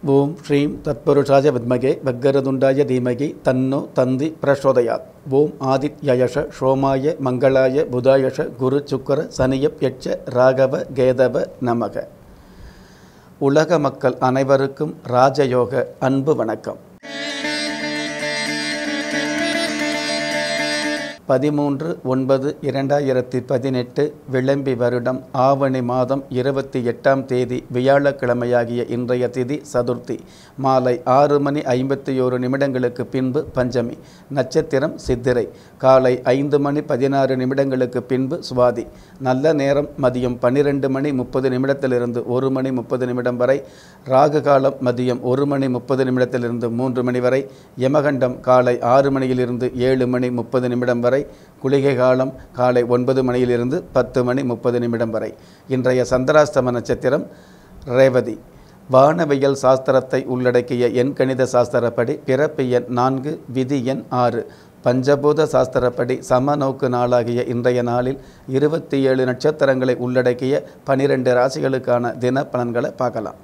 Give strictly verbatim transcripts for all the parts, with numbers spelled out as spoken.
ஓம் ஸ்ரீம் தத்புருஷாய வித்மகே வக்கரதுண்டாய தீமகி தன்னோ தந்தி பிரசோதயாத். ஓம் ஆதித்யயஷ சோமாய மங்களாய புதாயஷ குரு சுக்கர சனியப் யட்ச ராகவ கேதவ நமக. உலக மக்கள் அனைவருக்கும் ராஜயோக அன்பு வணக்கம். பதிமூன்று ஒன்பது இரண்டாயிரத்தி பதினெட்டு விளம்பி வருடம் ஆவணி மாதம் இருபத்தி எட்டாம் தேதி வியாழக்கிழமையாகிய இன்றைய திதி சதுர்த்தி. மாலை ஆறு மணி ஐம்பத்தி ஓரு நிமிடங்களுக்கு பின்பு பஞ்சமி. நட்சத்திரம் சித்திரை. காலை ஐந்து மணி பதினாறு நிமிடங்களுக்கு பின்பு சுவாதி. நல்ல நேரம் மதியம் பன்னிரெண்டு மணி முப்பது நிமிடத்திலிருந்து ஒரு மணி முப்பது நிமிடம் வரை. ராகு காலம் மதியம் ஒரு மணி முப்பது நிமிடத்திலிருந்து மூன்று மணி வரை. யமகண்டம் காலை ஆறு மணியிலிருந்து ஏழு மணி முப்பது நிமிடம் வரை. குளிகை காலம் காலை ஒன்பது மணியிலிருந்து பத்து மணி முப்பது நிமிடம் வரை. இன்றைய சந்திராஷ்டம நட்சத்திரம் ரேவதி. வானவியல் சாஸ்திரத்தை உள்ளடக்கிய எண் கணித சாஸ்திரப்படி பிறப்பு எண் நான்கு, விதி எண் ஆறு. பஞ்சபூத சாஸ்திரப்படி சமநோக்கு நாளாகிய இன்றைய நாளில் இருபத்தி ஏழு நட்சத்திரங்களை உள்ளடக்கிய பனிரெண்டு ராசிகளுக்கான தின பலன்களை பார்க்கலாம்.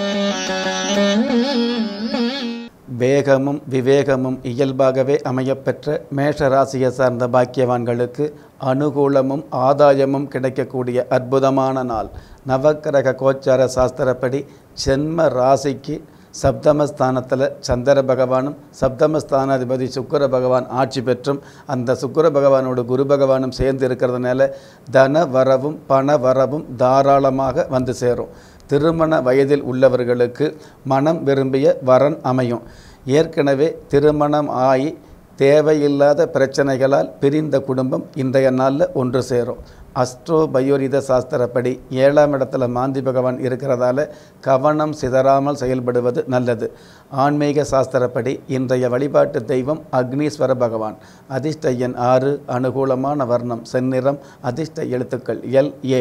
வேகமும் விவேகமும் இயல்பாகவே அமையப்பெற்ற மேஷ ராசியை சார்ந்த பாக்கியவான்களுக்கு அனுகூலமும் ஆதாயமும் கிடைக்கக்கூடிய அற்புதமான நாள். நவக்கிரக கோச்சார சாஸ்திரப்படி ஜென்ம ராசிக்கு சப்தமஸ்தானத்தில் சந்திர பகவானும் சப்தமஸ்தானாதிபதி சுக்கிர பகவான் ஆட்சி பெற்றும் அந்த சுக்கிர பகவானோடு குரு பகவானும் சேர்ந்து இருக்கிறதுனால தன வரவும் பண வரவும் தாராளமாக வந்து சேரும். திருமண வயதில் உள்ளவர்களுக்கு மனம் விரும்பிய வரன் அமையும். ஏற்கனவே திருமணம் ஆகி தேவையில்லாத பிரச்சனைகளால் பிரிந்த குடும்பம் இன்றைய நாளில் ஒன்று சேரும். அஸ்ட்ரோ பயோரித சாஸ்திரப்படி ஏழாம் இடத்துல மாந்தி பகவான் இருக்கிறதால கவனம் சிதறாமல் செயல்படுவது நல்லது. ஆன்மீக சாஸ்திரப்படி இன்றைய வழிபாட்டு தெய்வம் அக்னீஸ்வர பகவான். அதிர்ஷ்ட எண் ஆறு. அனுகூலமான வர்ணம் செந்நிறம். அதிர்ஷ்ட எழுத்துக்கள் எல் ஏ.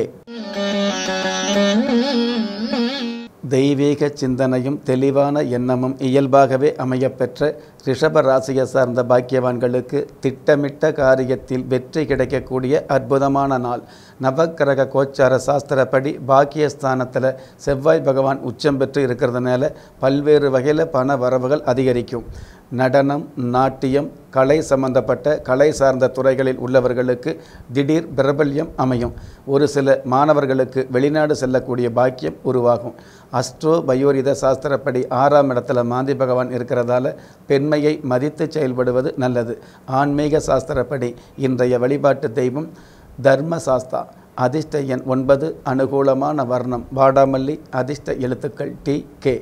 தெய்வீக சிந்தனையும் தெளிவான எண்ணமும் இயல்பாகவே அமையப்பெற்ற ரிஷப ராசியை சார்ந்த பாக்கியவான்களுக்கு திட்டமிட்ட காரியத்தில் வெற்றி கிடைக்கக்கூடிய அற்புதமான நாள். நவக்கிரக கோச்சார சாஸ்திரப்படி பாக்கியஸ்தானத்தில் செவ்வாய் பகவான் உச்சம் பெற்று இருக்கிறதுனால பல்வேறு வகையில் பண வரவுகள் அதிகரிக்கும். நடனம், நாட்டியம், கலை சம்பந்தப்பட்ட கலை சார்ந்த துறைகளில் உள்ளவர்களுக்கு திடீர் பிரபல்யம் அமையும். ஒரு சில மாணவர்களுக்கு வெளிநாடு செல்லக்கூடிய பாக்கியம் உருவாகும். அஸ்ட்ரோ பயோரித சாஸ்திரப்படி ஆறாம் இடத்துல மாந்தி பகவான் இருக்கிறதால பெண்மையை மதித்து செயல்படுவது நல்லது. ஆன்மீக சாஸ்திரப்படி இன்றைய வழிபாட்டு தெய்வம் தர்மசாஸ்தா. அதிர்ஷ்ட எண் ஒன்பது. அனுகூலமான வர்ணம் வாடாமல்லி. அதிர்ஷ்ட எழுத்துக்கள் டி கே.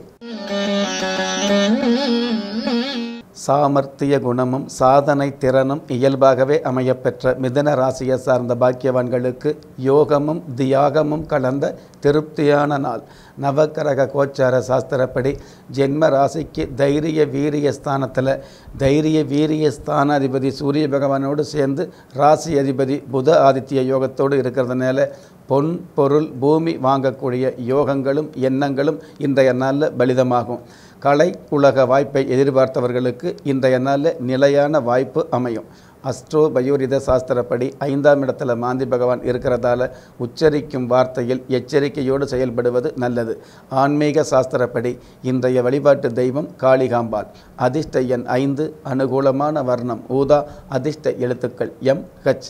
சாமர்த்திய குணமும் சாதனை திறனும் இயல்பாகவே அமையப்பெற்ற மிதுன ராசியை சார்ந்த பாக்கியவான்களுக்கு யோகமும் தியாகமும் கலந்த திருப்தியான நாள். நவக்கிரக கோச்சார சாஸ்திரப்படி ஜென்ம ராசிக்கு தைரிய வீரிய ஸ்தானத்தில் தைரிய வீரிய ஸ்தானாதிபதி சூரிய பகவானோடு சேர்ந்து ராசி அதிபதி புத ஆதித்ய யோகத்தோடு இருக்கிறதுனால பொன் பொருள் பூமி வாங்கக்கூடிய யோகங்களும் எண்ணங்களும் இன்றைய நாளில் பலிதமாகும். கலை உலக வாய்ப்பை எதிர்பார்த்தவர்களுக்கு இன்றைய நாளில் நிலையான வாய்ப்பு அமையும். அஸ்ட்ரோ பயோரித சாஸ்திரப்படி ஐந்தாம் இடத்துல மாந்தி பகவான் இருக்கிறதால உச்சரிக்கும் வார்த்தையில் எச்சரிக்கையோடு செயல்படுவது நல்லது. ஆன்மீக சாஸ்திரப்படி இன்றைய வழிபாட்டு தெய்வம் காளிகாம்பாள். அதிர்ஷ்ட எண் ஐந்து. அனுகூலமான வர்ணம் ஊதா. அதிர்ஷ்ட எழுத்துக்கள் எம் ஹச்.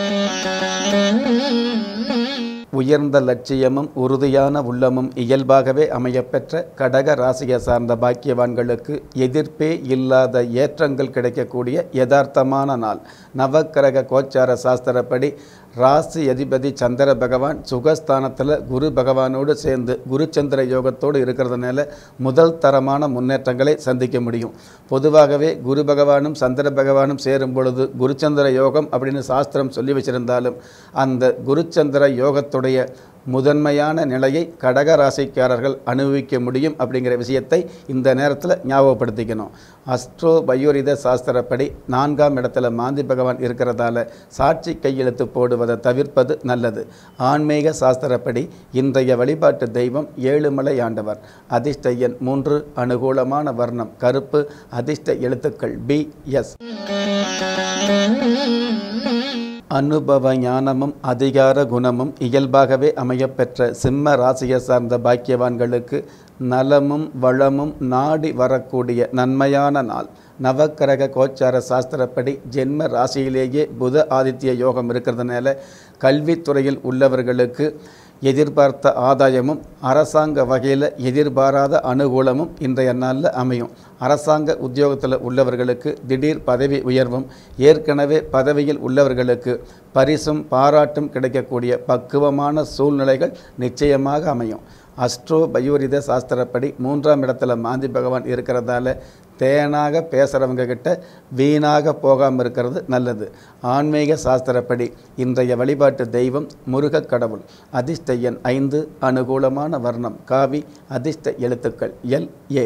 உயர்ந்த லட்சியமும் உறுதியான உள்ளமும் இயல்பாகவே அமையப்பெற்ற கடக ராசியை சார்ந்த பாக்கியவான்களுக்கு எதிர்ப்பே இல்லாத ஏற்றங்கள் கிடைக்கக்கூடிய யதார்த்தமான நாள். நவக்கிரக கோச்சார சாஸ்திரப்படி ராசி அதிபதி சந்திர பகவான் சுகஸ்தானத்தில் குரு பகவானோடு சேர்ந்து குருச்சந்திர யோகத்தோடு இருக்கிறதுனால முதல் தரமான முன்னேற்றங்களை சந்திக்க முடியும். பொதுவாகவே குரு பகவானும் சந்திர பகவானும் சேரும் பொழுது குருச்சந்திர யோகம் அப்படின்னு சாஸ்திரம் சொல்லி வச்சிருந்தாலும் அந்த குருச்சந்திர யோகத்துடைய முதன்மையான நிலையை கடக ராசிக்காரர்கள் அனுபவிக்க முடியும் அப்படிங்கிற விஷயத்தை இந்த நேரத்தில் ஞாபகப்படுத்திக்கணும். அஸ்ட்ரோ பயோரித சாஸ்திரப்படி நான்காம் இடத்துல மாந்தி பகவான் இருக்கிறதால சாட்சி கையெழுத்து போடுவதை தவிர்ப்பது நல்லது. ஆன்மீக சாஸ்திரப்படி இன்றைய வழிபாட்டு தெய்வம் ஏழுமலை ஆண்டவர். அதிர்ஷ்ட எண் மூன்று. அனுகூலமான வர்ணம் கருப்பு. அதிர்ஷ்ட எழுத்துக்கள் பி எஸ். அனுபவ ஞானமும் அதிகார குணமும் இயல்பாகவே அமையப்பெற்ற சிம்ம ராசியை சார்ந்த பாக்கியவான்களுக்கு நலமும் வளமும் நாடி வரக்கூடிய நன்மையான நாள். நவக்கிரக கோச்சார சாஸ்திரப்படி ஜென்ம ராசியிலேயே புத ஆதித்ய யோகம் இருக்கிறதுனால கல்வித்துறையில் உள்ளவர்களுக்கு எதிர்பார்த்த ஆதாயமும் அரசாங்க வகையில் எதிர்பாராத அனுகூலமும் இன்றைய நாளில் அமையும். அரசாங்க உத்தியோகத்தில் உள்ளவர்களுக்கு திடீர் பதவி உயர்வும், ஏற்கனவே பதவியில் உள்ளவர்களுக்கு பரிசும் பாராட்டும் கிடைக்கக்கூடிய பக்குவமான சூழ்நிலைகள் நிச்சயமாக அமையும். அஸ்ட்ரோ பயோரித சாஸ்திரப்படி மூன்றாம் இடத்துல மாந்தி பகவான் இருக்கிறதால தேனாக பேசுகிறவங்க கிட்ட வீணாக போகாமல் இருக்கிறது நல்லது. ஆன்மீக சாஸ்திரப்படி இன்றைய வழிபாட்டு தெய்வம் முருகக் கடவுள். அதிர்ஷ்ட எண் ஐந்து, அனுகூலமான வர்ணம் காவி, அதிர்ஷ்ட எழுத்துக்கள் எல் ஏ.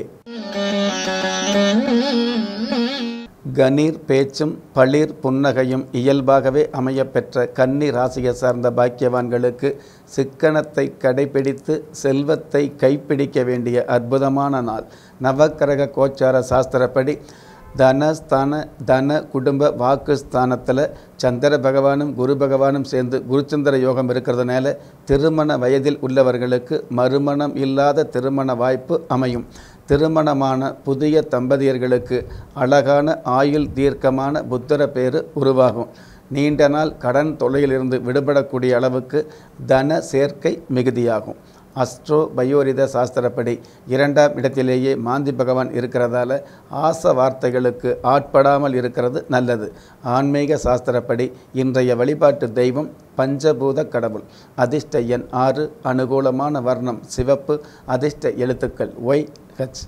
கணீர் பேச்சும் பளிர் புன்னகையும் இயல்பாகவே அமையப்பெற்ற கன்னி ராசியை சார்ந்த பாக்கியவான்களுக்கு சிக்கனத்தை கடைபிடித்து செல்வத்தை கைப்பிடிக்க வேண்டிய அற்புதமான நாள். நவக்கிரக கோச்சார சாஸ்திரப்படி தனஸ்தான தன குடும்ப வாக்கு ஸ்தானத்தில் சந்திர பகவானும் குரு பகவானும் சேர்ந்து குருச்சந்திர யோகம் இருக்கிறதுனால திருமண வயதில் உள்ளவர்களுக்கு மறுமணம் இல்லாத திருமண வாய்ப்பு அமையும். திருமணமான புதிய தம்பதியர்களுக்கு அழகான ஆயுள் தீர்க்கமான புத்திர பேறு உருவாகும். நீண்ட நாள் கடன் தொல்லையிலிருந்து விடுபடக்கூடிய அளவுக்கு தன சேர்க்கை மிகுதியாகும். அஸ்ட்ரோ பயோரித சாஸ்திரப்படி இரண்டாம் இடத்திலேயே மாந்தி பகவான் இருக்கிறதால ஆச வார்த்தைகளுக்கு ஆட்படாமல் இருக்கிறது நல்லது. ஆன்மீக சாஸ்திரப்படி இன்றைய வழிபாட்டு தெய்வம் பஞ்சபூத கடவுள். அதிர்ஷ்ட எண் ஆறு, அனுகூலமான வர்ணம் சிவப்பு, அதிர்ஷ்ட எழுத்துக்கள் ஒய் ஹச்.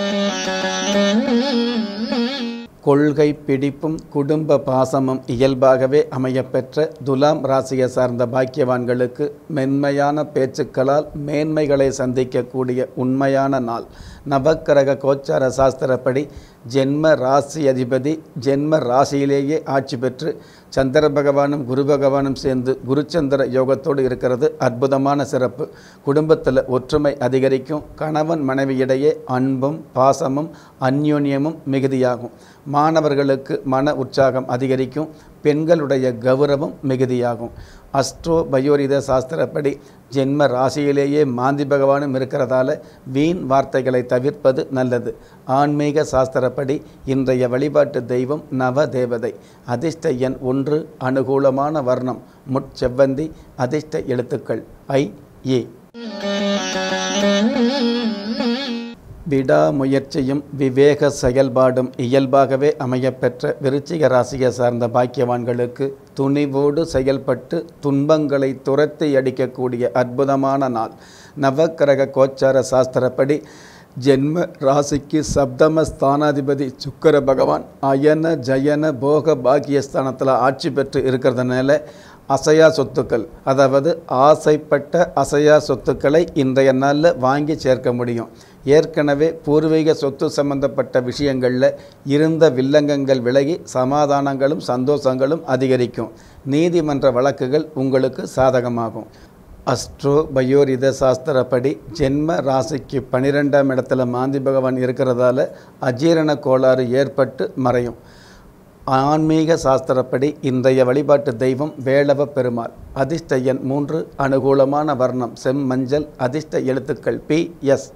கொள்கை பிடிப்பும் குடும்ப பாசமும் இயல்பாகவே அமையப்பெற்ற துலாம் ராசியை சார்ந்த பாக்கியவான்களுக்கு மென்மையான பேச்சுக்களால் மேன்மைகளை சந்திக்கக்கூடிய உண்மையான நாள். நவக்கிரக கோச்சார சாஸ்திரப்படி ஜென்ம ராசி அதிபதி ஜென்ம ராசியிலேயே ஆட்சி பெற்று சந்திர பகவானும் குரு பகவானும் சேர்ந்து குருச்சந்திர யோகத்தோடு இருக்கிறது அற்புதமான சிறப்பு. குடும்பத்தில் ஒற்றுமை அதிகரிக்கும். கணவன் மனைவியிடையே அன்பும் பாசமும் அந்யோன்யமும் மிகுதியாகும். மாணவர்களுக்கு மன உற்சாகம் அதிகரிக்கும். பெண்களுடைய கௌரவம் மிகுதியாகும். அஸ்ட்ரோ பயோரித சாஸ்திரப்படி ஜென்ம ராசியிலேயே மாந்தி பகவானும் இருக்கிறதால வீண் வார்த்தைகளை தவிர்ப்பது நல்லது. ஆன்மீக சாஸ்திரப்படி இன்றைய வழிபாட்டு தெய்வம் நவ தேவதை. அதிர்ஷ்ட எண் ஒன்று, அனுகூலமான வர்ணம் முட்செவ்வந்தி, அதிர்ஷ்ட எழுத்துக்கள் ஐ ஏ. விடாமுயற்சியும் விவேக செயல்பாடும் இயல்பாகவே அமையப்பெற்ற விருச்சிக ராசியை சார்ந்த பாக்கியவான்களுக்கு துணிவோடு செயல்பட்டு துன்பங்களை துரத்தி அடிக்கக்கூடிய அற்புதமான நாள். நவக்கிரக கோச்சார சாஸ்திரப்படி ஜென்ம ராசிக்கு சப்தம ஸ்தானாதிபதி சுக்கிர பகவான் அயன ஜயன போக பாக்கியஸ்தானத்தில் ஆட்சி பெற்று இருக்கிறதுனால அசையா சொத்துக்கள், அதாவது ஆசைப்பட்ட அசையா சொத்துக்களை இன்றைய நாளில் வாங்கி சேர்க்க முடியும். ஏற்கனவே பூர்வீக சொத்து சம்பந்தப்பட்ட விஷயங்களில் இருந்த வில்லங்கங்கள் விலகி சமாதானங்களும் சந்தோஷங்களும் அதிகரிக்கும். நீதிமன்ற வழக்குகள் உங்களுக்கு சாதகமாகும். அஸ்ட்ரோ பயோரித சாஸ்திரப்படி ஜென்ம ராசிக்கு பனிரெண்டாம் இடத்துல மாந்தி பகவான் இருக்கிறதால அஜீரண கோளாறு ஏற்பட்டு மறையும். ஆன்மீக சாஸ்திரப்படி இன்றைய வழிபாட்டு தெய்வம் வேளவ பெருமாள். அதிர்ஷ்ட எண் மூன்று, அனுகூலமான வர்ணம் செம்மஞ்சள், அதிர்ஷ்ட எழுத்துக்கள் பி எஸ்.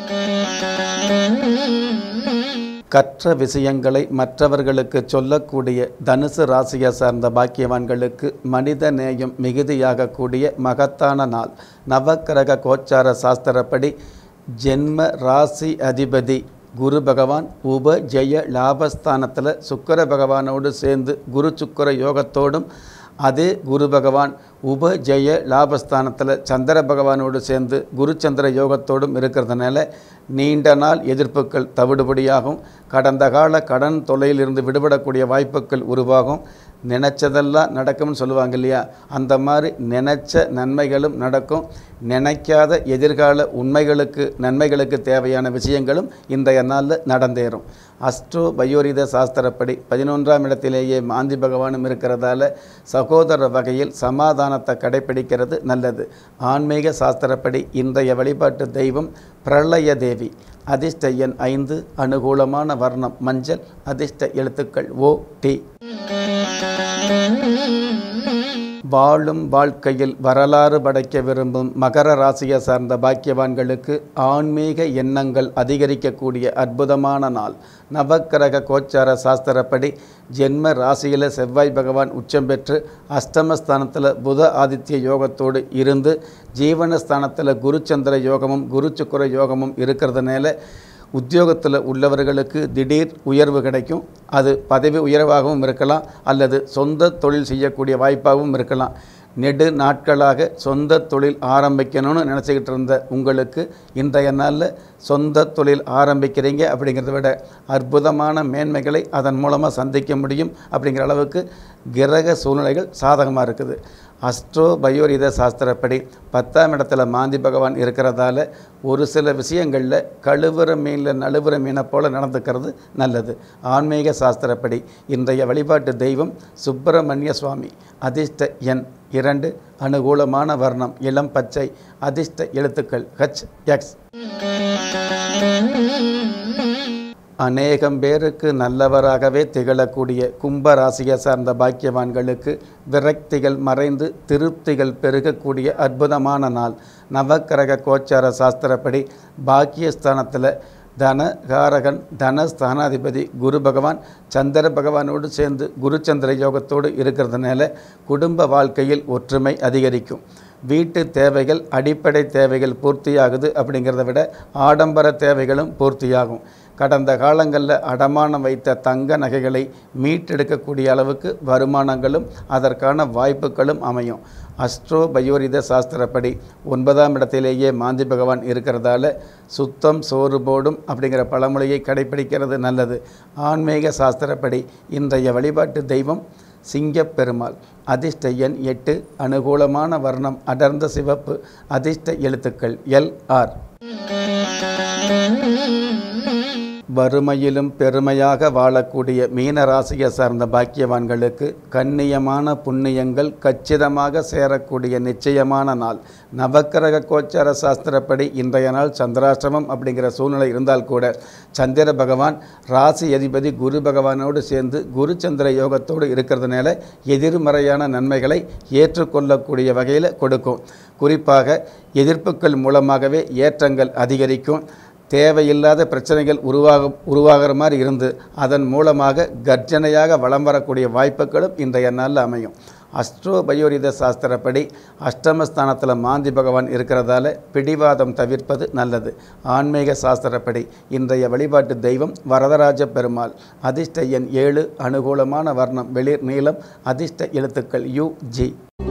கற்ற விஷயங்களை மற்றவர்களுக்கு சொல்லக்கூடிய தனுசு ராசியை சார்ந்த பாக்கியவான்களுக்கு மனித நேயம் மிகுதியாகக்கூடிய மகத்தான நாள். நவக்கிரக கோச்சார சாஸ்திரப்படி ஜென்ம ராசி அதிபதி குரு பகவான் உப ஜெய லாபஸ்தானத்தில் சுக்கிர பகவானோடு சேர்ந்து குரு சுக்கிர யோகத்தோடும், அதே குரு பகவான் உப ஜெய லாபஸ்தானத்தில் சந்திர பகவானோடு சேர்ந்து குருச்சந்திர யோகத்தோடும் இருக்கிறதுனால நீண்ட நாள் எதிர்ப்புகள் தவிடுபடியாகும். கடந்த கால கடன் தொல்லையிலிருந்து விடுபடக்கூடிய வாய்ப்புகள் உருவாகும். நினச்சதெல்லாம் நடக்கும்னு சொல்லுவாங்க இல்லையா, அந்த மாதிரி நினச்ச நன்மைகளும் நடக்கும். நினைக்காத எதிர்கால உண்மைகளுக்கு நன்மைகளுக்கு தேவையான விஷயங்களும் இன்றைய நாளில் நடந்தேறும். அஸ்ட்ரோ பயோரித சாஸ்திரப்படி பதினொன்றாம் இடத்திலேயே மாந்தி பகவானும் இருக்கிறதால சகோதர வகையில் சமாதானத்தை கடைபிடிக்கிறது நல்லது. ஆன்மீக சாஸ்திரப்படி இன்றைய வழிபாட்டு தெய்வம் பிரளய தேவி. அதிர்ஷ்ட எண் ஐந்து, அனுகூலமான வர்ணம் மஞ்சள், அதிர்ஷ்ட எழுத்துக்கள் ஓ டி. வாழும் வாழ்க்கையில் வரலாறு படைக்க விரும்பும் மகர ராசியை சார்ந்த பாக்கியவான்களுக்கு ஆன்மீக எண்ணங்கள் அதிகரிக்கக்கூடிய அற்புதமான நாள். நவக்கிரக கோச்சார சாஸ்திரப்படி ஜென்ம ராசியில் செவ்வாய் பகவான் உச்சம் பெற்று அஷ்டமஸ்தானத்தில் புத ஆதித்ய யோகத்தோடு இருந்து ஜீவனஸ்தானத்தில் குருச்சந்திர யோகமும் குரு சுக்கிர யோகமும் இருக்கிறதுனால உத்தியோகத்தில் உள்ளவர்களுக்கு திடீர் உயர்வு கிடைக்கும். அது பதவி உயர்வாகவும் இருக்கலாம், அல்லது சொந்த தொழில் செய்யக்கூடிய வாய்ப்பாகவும் இருக்கலாம். நெடு நாட்களாக சொந்த தொழில் ஆரம்பிக்கணும்னு நினச்சிக்கிட்டு இருந்த உங்களுக்கு இன்றைய நாளில் சொந்த தொழில் ஆரம்பிக்கிறீங்க அப்படிங்கிறத விட அற்புதமான மேன்மைகளை அதன் மூலமாக சந்திக்க முடியும். அப்படிங்கிற அளவுக்கு கிரக சூழ்நிலைகள் சாதகமாக இருக்குது. அஸ்ட்ரோ பயோரித சாஸ்திரப்படி பத்தாம் இடத்துல மாந்தி பகவான் இருக்கிறதால ஒரு சில விஷயங்களில் கழுவுற மீனில் நழுவுற மீனை போல் நடந்துக்கிறது நல்லது. ஆன்மீக சாஸ்திரப்படி இன்றைய வழிபாட்டு தெய்வம் சுப்பிரமணிய சுவாமி. அதிர்ஷ்ட எண் இரண்டு, அனுகூலமான வர்ணம் இளம் பச்சை, அதிர்ஷ்ட எழுத்துக்கள் ஹச் எக்ஸ். அநேகம் பேருக்கு நல்லவராகவே திகழக்கூடிய கும்ப ராசியை சார்ந்த பாக்கியவான்களுக்கு விரக்திகள் மறைந்து திருப்திகள் பெருகக்கூடிய அற்புதமான நாள். நவக்கிரக கோச்சார சாஸ்திரப்படி பாக்கியஸ்தானத்தில் தனகாரகன் தனஸ்தானாதிபதி குரு பகவான் சந்திர பகவானோடு சேர்ந்து குருச்சந்திர யோகத்தோடு இருக்கிறதுனால குடும்ப வாழ்க்கையில் ஒற்றுமை அதிகரிக்கும். வீட்டு தேவைகள் அடிப்படை தேவைகள் பூர்த்தியாகுது. அப்படிங்கிறத விட ஆடம்பர தேவைகளும் பூர்த்தியாகும். கடந்த காலங்களில் அடமானம் வைத்த தங்க நகைகளை மீட்டெடுக்கக்கூடிய அளவுக்கு வருமானங்களும் அதற்கான வாய்ப்புகளும் அமையும். அஸ்ட்ரோ பயோரித சாஸ்திரப்படி ஒன்பதாம் இடத்திலேயே மாந்தி பகவான் இருக்கிறதால சுத்தம் சோறு போடும் அப்படிங்கிற பழமொழியை கடைபிடிக்கிறது நல்லது. ஆன்மீக சாஸ்திரப்படி இன்றைய வழிபாட்டு தெய்வம் சிங்கப்பெருமாள். அதிர்ஷ்ட எண் எட்டு, அனுகூலமான வர்ணம் அடர்ந்த சிவப்பு, அதிர்ஷ்ட எழுத்துக்கள் எல் ஆர். வறுமையிலும் பெருமையாக வாழக்கூடிய மீன ராசியை சார்ந்த பாக்கியவான்களுக்கு கண்ணியமான புண்ணியங்கள் கச்சிதமாக சேரக்கூடிய நிச்சயமான நாள். நவக்கிரக கோச்சார சாஸ்திரப்படி இன்றைய நாள் சந்திராஷ்டமம் அப்படிங்கிற சூழ்நிலை இருந்தால் கூட சந்திர பகவான் ராசி அதிபதி குரு பகவானோடு சேர்ந்து குரு சந்திர யோகத்தோடு இருக்கிறதுனால எதிர்மறையான நன்மைகளை ஏற்றுக்கொள்ளக்கூடிய வகையில் கொடுக்கும். குறிப்பாக எதிர்ப்புகள் மூலமாகவே ஏற்றங்கள் அதிகரிக்கும். தேவையில்லாத பிரச்சனைகள் உருவாக உருவாகிற மாதிரி இருந்து அதன் மூலமாக கர்ஜனையாக வலம் வரக்கூடிய வாய்ப்புகளும் இன்றைய நாளில் அமையும். அஸ்ட்ரோ பயோரித சாஸ்திரப்படி அஷ்டமஸ்தானத்தில் மாந்தி பகவான் இருக்கிறதால பிடிவாதம் தவிர்ப்பது நல்லது. ஆன்மீக சாஸ்திரப்படி இன்றைய வழிபாட்டு தெய்வம் வரதராஜ பெருமாள். அதிர்ஷ்ட எண் ஏழு, அனுகூலமான வர்ணம் வெளிர் நீளம், அதிர்ஷ்ட எழுத்துக்கள் யு ஜி.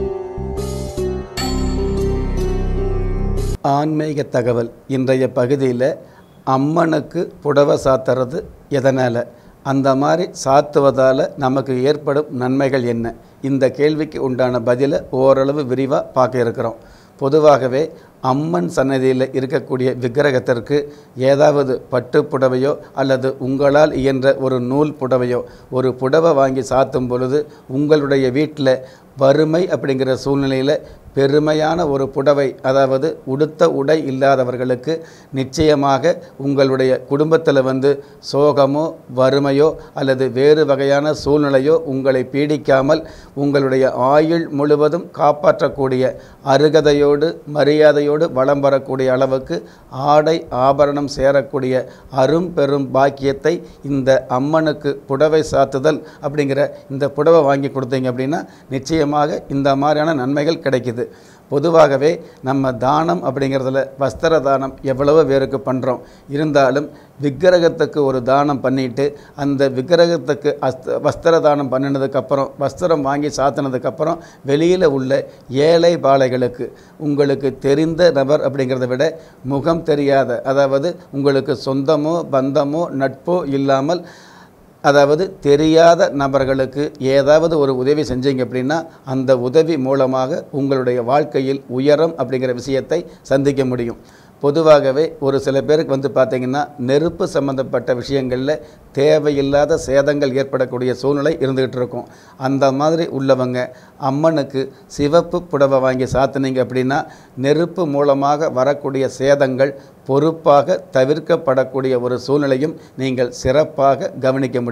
ஆன்மீக தகவல். இன்றைய பகுதியில் அம்மனுக்கு புடவை சாத்துறது எதனால், அந்த மாதிரி சாத்துவதால் நமக்கு ஏற்படும் நன்மைகள் என்ன, இந்த கேள்விக்கு உண்டான பதிலை ஓரளவு விரிவாக பார்க்க இருக்கிறோம். பொதுவாகவே அம்மன் சன்னதியில் இருக்கக்கூடிய விக்கிரகத்திற்கு ஏதாவது பட்டு புடவையோ அல்லது உங்களால் இயன்ற ஒரு நூல் புடவையோ ஒரு புடவை வாங்கி சாத்தும் பொழுது உங்களுடைய வீட்டில் வறுமை அப்படிங்கிற சூழ்நிலையில் பெருமையான ஒரு புடவை, அதாவது உடுத்த உடை இல்லாதவர்களுக்கு நிச்சயமாக உங்களுடைய குடும்பத்தில் வந்து சோகமோ வறுமையோ அல்லது வேறு வகையான சூழ்நிலையோ உங்களை பீடிக்காமல் உங்களுடைய ஆயுள் முழுவதும் காப்பாற்றக்கூடிய அருகதையோடு மரியாதையோடு வலம் வரக்கூடிய அளவுக்கு ஆடை ஆபரணம் சேரக்கூடிய அரும் பெரும் பாக்கியத்தை இந்த அம்மனுக்கு புடவை சாத்துதல் அப்படிங்கிற இந்த புடவை வாங்கி கொடுத்தீங்க அப்படின்னா நிச்சயமாக இந்த மாதிரியான நன்மைகள் கிடைக்குது. பொதுவாகவே நம்ம தானம் அப்படிங்கிறதுல வஸ்திர தானம் எவ்வளவோ பேருக்கு பண்ணுறோம். இருந்தாலும் விக்கிரகத்துக்கு ஒரு தானம் பண்ணிட்டு அந்த விக்கிரகத்துக்கு அஸ்த வஸ்திர தானம் பண்ணினதுக்கப்புறம் வஸ்திரம் வாங்கி சாத்தினதுக்கப்புறம் வெளியில் உள்ள ஏழை பாலைகளுக்கு உங்களுக்கு தெரிந்த நபர் அப்படிங்கிறத விட முகம் தெரியாத, அதாவது உங்களுக்கு சொந்தமோ பந்தமோ நட்போ இல்லாமல், அதாவது தெரியாத நபர்களுக்கு ஏதாவது ஒரு உதவி செஞ்சீங்க அப்படின்னா அந்த உதவி மூலமாக உங்களுடைய வாழ்க்கையில் உயரம் அப்படிங்கிற விஷயத்தை சந்திக்க முடியும். பொதுவாகவே ஒரு சில பேருக்கு வந்து பார்த்திங்கன்னா நெருப்பு சம்மந்தப்பட்ட விஷயங்களில் தேவையில்லாத சேதங்கள் ஏற்படக்கூடிய சூழ்நிலை இருந்துகிட்டு இருக்கும். அந்த மாதிரி உள்ளவங்க அம்மனுக்கு சிவப்பு புடவை வாங்கி சாத்துனீங்க அப்படின்னா நெருப்பு மூலமாக வரக்கூடிய சேதங்கள் பொறுப்பாக தவிர்க்கப்படக்கூடிய ஒரு சூழ்நிலையும் நீங்கள் சிறப்பாக கவனிக்க முடியும்.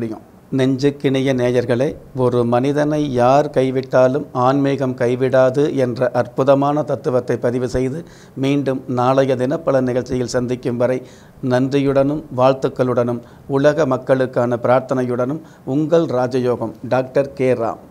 நெஞ்சுக்கினிய நேயர்களே, ஒரு மனிதனை யார் கைவிட்டாலும் ஆன்மீகம் கைவிடாது என்ற அற்புதமான தத்துவத்தை பதிவு செய்து மீண்டும் நாளைய தினப்பல நிகழ்ச்சியில் சந்திக்கும் வரை நன்றியுடனும் வாழ்த்துக்களுடனும் உலக மக்களுக்கான பிரார்த்தனையுடனும் உங்கள் ராஜயோகம் டாக்டர் கே ராம்.